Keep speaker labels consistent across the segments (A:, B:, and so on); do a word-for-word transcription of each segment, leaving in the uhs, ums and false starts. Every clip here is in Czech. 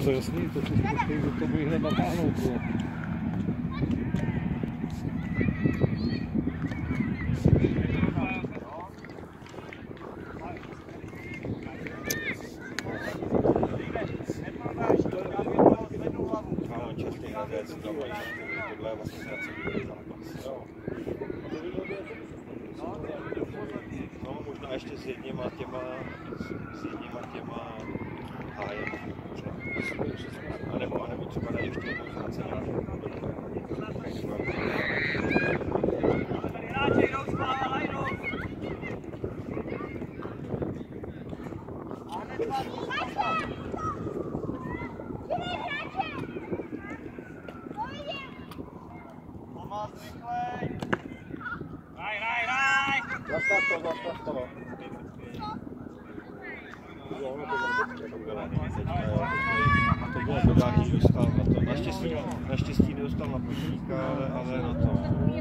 A: to jasný, to si spíš do toho hned natáhnout.
B: Tohle je vlastně zracený zápas. No, možná ještě s jedněma těma, s jedněma těma hájem. A nebo, a nebo třeba dají ještě jednou zracený.
A: Zastav to, zastav to.
B: To bylo podání, dostal na to. Naštěstí, naštěstí nedostal na počítka, ale, ale na to.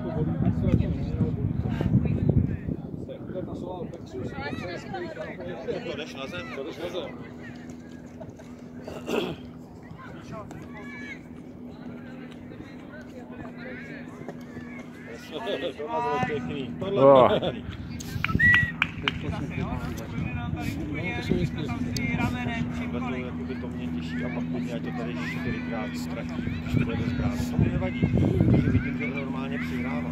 B: To jdeš na zem? To jdeš na zem. Tohle bylo pěkný. Tohle bylo pěkný. Tohle jakoby to mě těší a pak mě ať to tady čtyřikrát ztratí, když to bude správně. To mi nevadí, protože vidím, že normálně přihrává.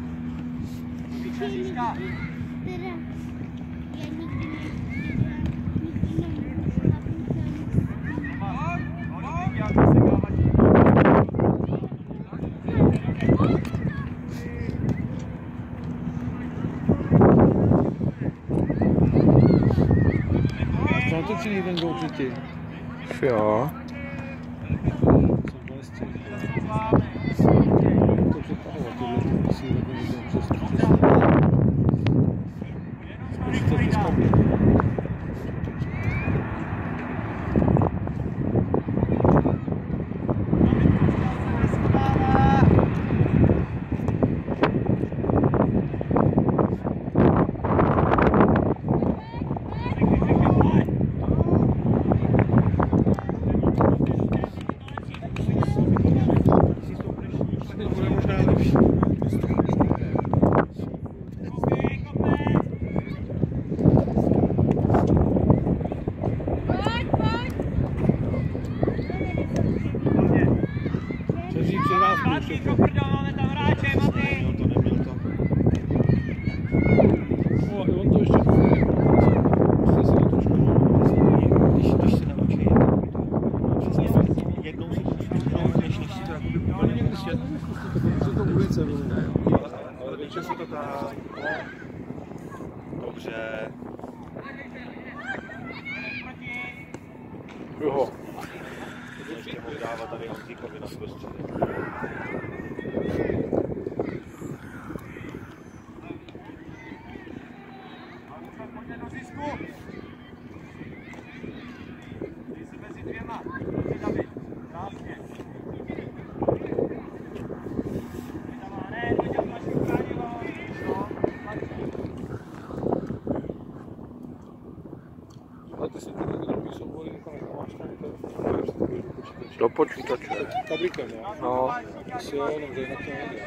A: Zatočený ten gól předtím.
C: Jo.
A: To přetahovat, tohle to musí být přes přes. Zkusíte vyskakovat. Dobře. Jo.
B: Ještě mohl dávat tady Honzíkovi na prostředí.
C: Do počítače.
A: Fabrikem, jo?
C: No.
A: Asi jo, no, že na to nejde.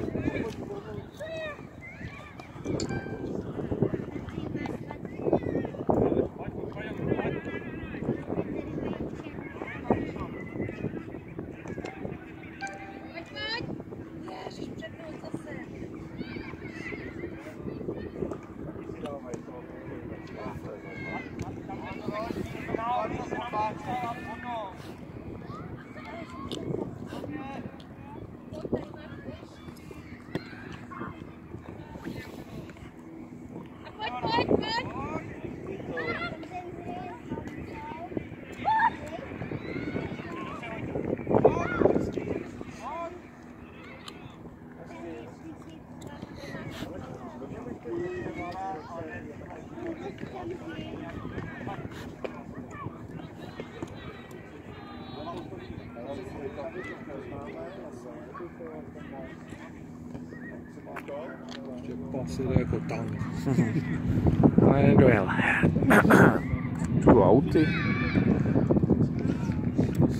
A: Ještě pasy jako tank.
C: Ale nedojel. Tu auty.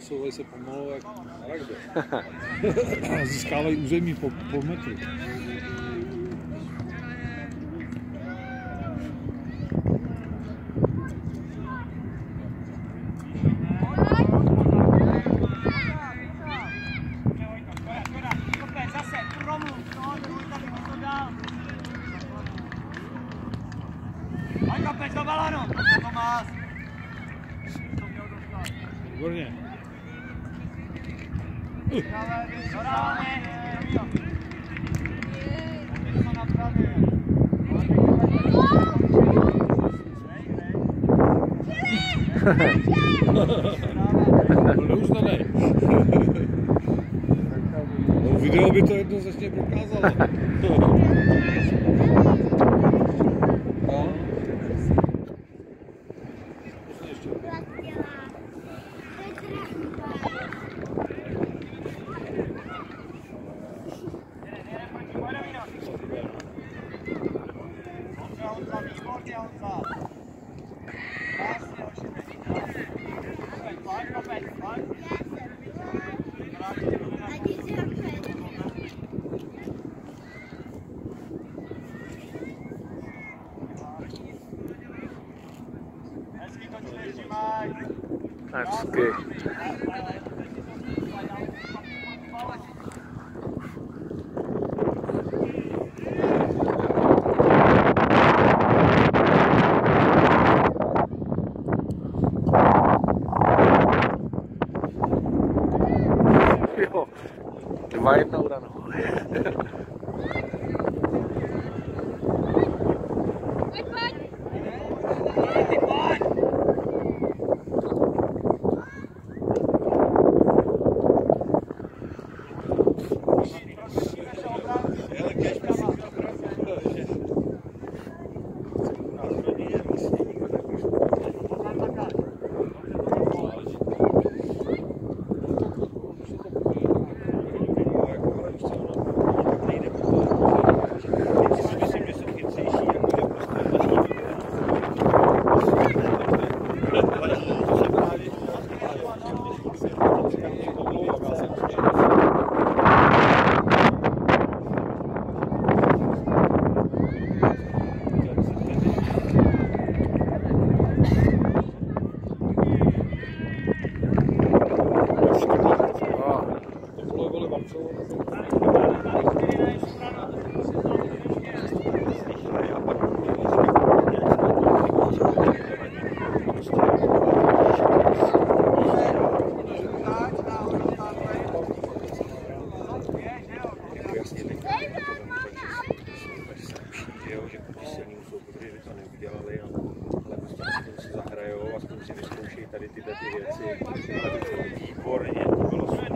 A: přesouvají se pomalu jak na rugby. A získávají území po, po metru. Výborně. Neuzdanej. No, video by to jednoznačně prokázalo. No.
C: Hezky. Jo, dva jedna uranou.
B: Tady tyhle ty věci, výborně, to bylo super.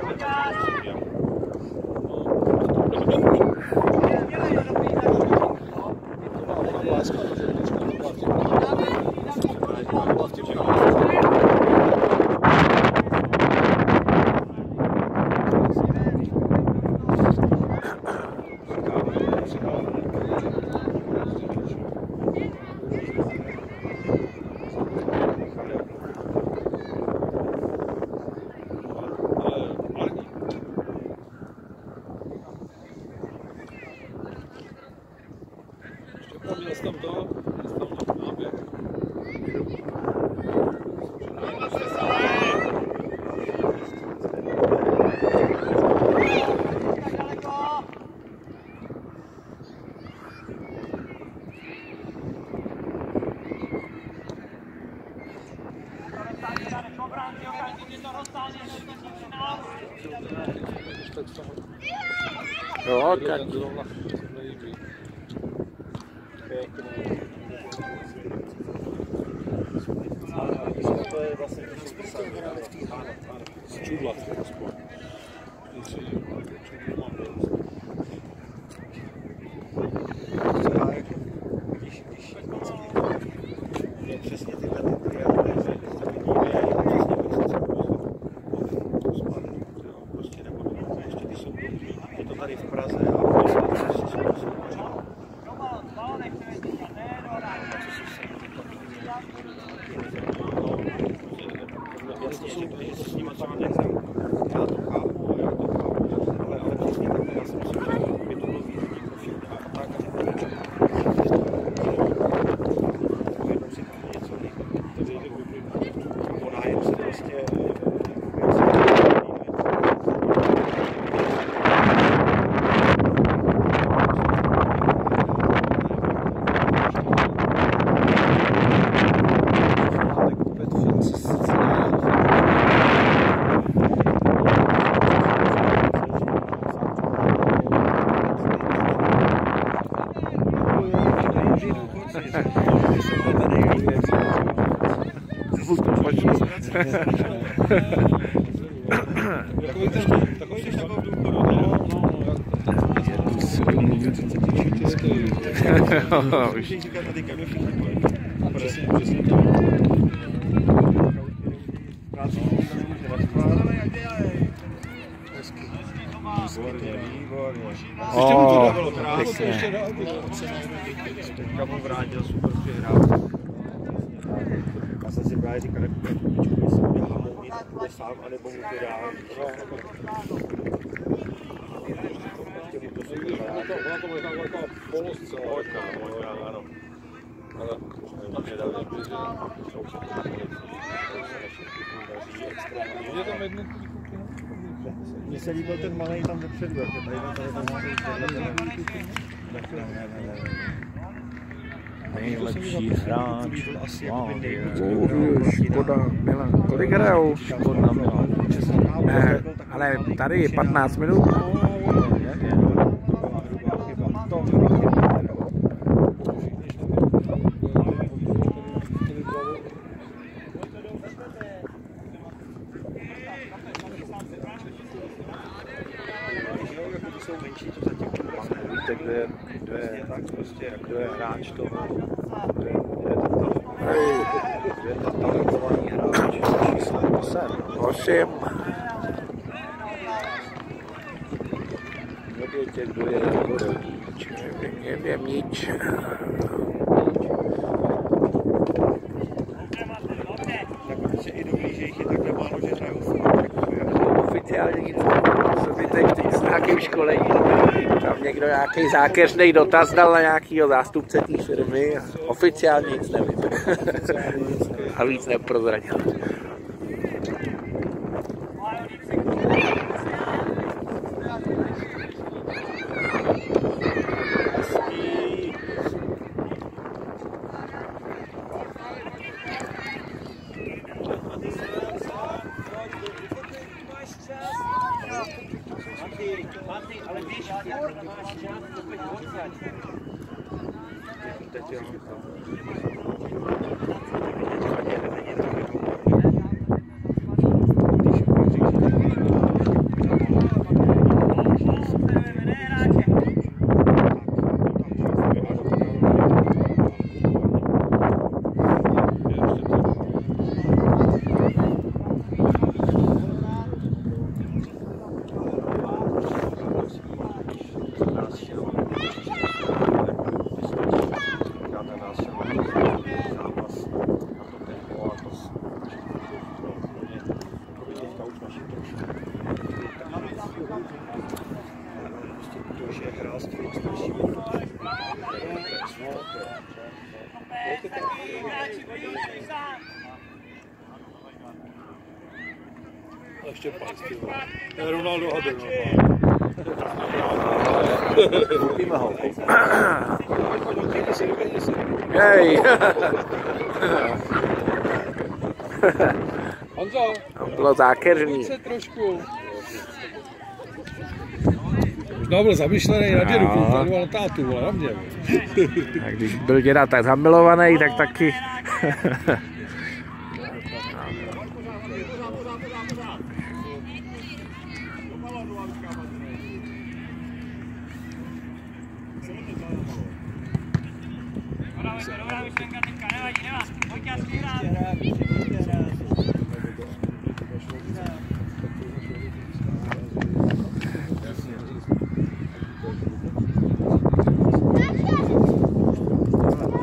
A: Tam to, tam náběh.
C: Jo, tak.
B: To je vlastně
A: z čudla aspoň.
B: Když, když je přesně tyhle ty triády, že se vidíme, přesně prostě nebudu, ještě ty jsou, je to tady v Praze a prostě jsou jasně ještě to je s nimi třeba nehraju. Já to chápu, já to chápu, ale, ale přesně takhle já si myslím, že by to bylo výhodný pro všechny a tak a tak. Jednou si tam něco líbí, to vyjde úplně. Ona jen se prostě
A: Takový ten, takový jsi takový v důchodu, no, no,
B: už říkat tady kam je všichni pojď.
A: Přesně, přesně.
B: Práci nemůže nespát. Výborně, výborně.
A: Ještě mu to dávalo krásně.
B: Teďka mu vrátil super přihrál. Já jsem si právě říkal, jak kupičku, jestli bude hamounit, bude sám, anebo mu to dá.
A: Ona to bude taková poloscelovka.
B: Ano.
A: Ale je tam jednotný kuky?
B: Mně se líbil ten malej tam dopředu, jak je tady na tady tam
C: Nejlepší hráč.
B: Škoda
C: Milan. Kolik hrajou?
B: Škoda Milan.
C: Ne, ale tady je patnáct minut.
B: Jsou menší, to zatím vůbec nevíte, kdo je, kdo je, tak prostě, kdo je hráč toho, kdo je, kdo je ta talentovaný hráč, číslo osm.
C: osm.
B: Nevětě, kdo je jako rodič.
C: Nevím nič.
B: Tak se i dobrý, že jich je takhle málo, že hrajou.
C: Oficiálně nic. Co by teď s nějakým školením. Tam někdo nějaký zákeřný dotaz dal na nějakýho zástupce té firmy. Oficiálně nic nevím. A víc neprozradil.
B: Ale víš, máš čas, to pojď odsaď. Teď jo.
A: A ještě pás, ty vole. Je Ronaldo Hader, no.
B: Kupíme ho.
C: Hej!
A: Honzo,
C: To bylo zákeřný.
A: se trošku. Možná byl zamýšlený na dědu, koukal na tátu, vole, na mě.
C: A když byl děda tak zamilovaný, tak taky.
D: Dobrá myšlenka teďka, nevadí, nevadí, pojď já si hrát.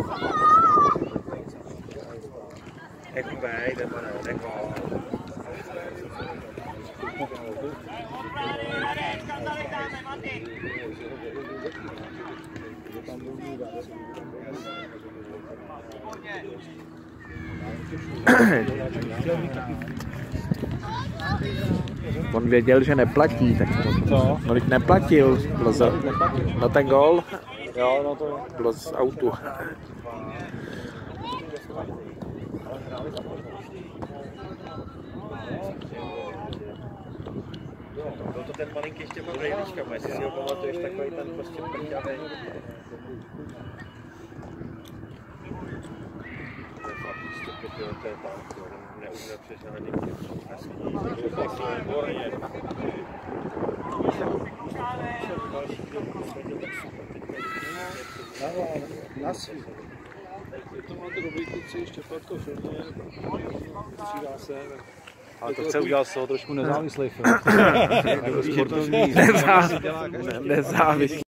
B: Jako bej, nebo ne, jako.
C: On věděl, že neplatí, tak to, no, když neplatil, bylo za, no ten gól,
A: Jo, no to
C: bylo z autu.
B: Byl to ten malinký ještě pod rejličkama, jestli si ho pamatuješ, takový ten prostě prťavej. To je fakt prostě pět, to je tak, neumíme přežádný. Výborně.
A: na svý. To máte dobrý kluci, ještě Patko filmuje, střídá se. Ale to chce udělat z toho trošku nezávislý film.
C: Nezávislý.